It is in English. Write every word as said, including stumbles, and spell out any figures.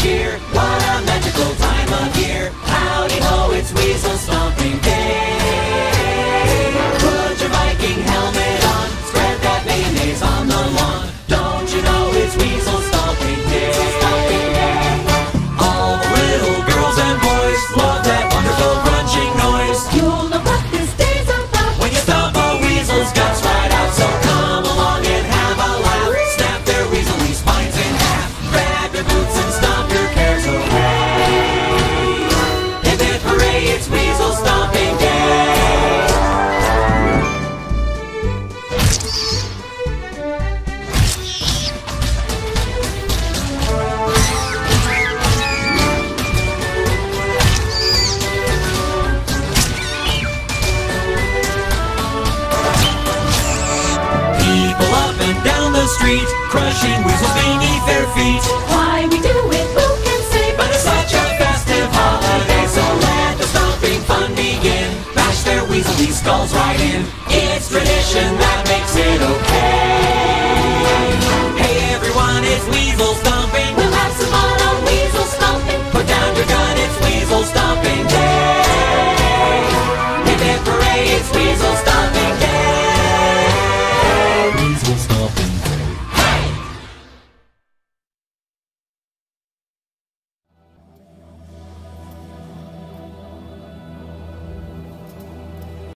cheer. What a magical time of year. Howdy ho, it's Weasel Stomping Day. Put your Viking helmet on, spread that mayonnaise on the lawn. Don't you know it's Weasel Stomping Day? All the little girls and boys love that wonderful crunching noise. You'll know what this day's about when you stomp a weasel's guts right out. So come along and have a laugh. Snap their weaselly spines in half. Grab your boots and stomp your cares away. Hip hip hooray, it's Weasel Stomping Day. People up and down the street, crushing weasels beneath their feet. Why we do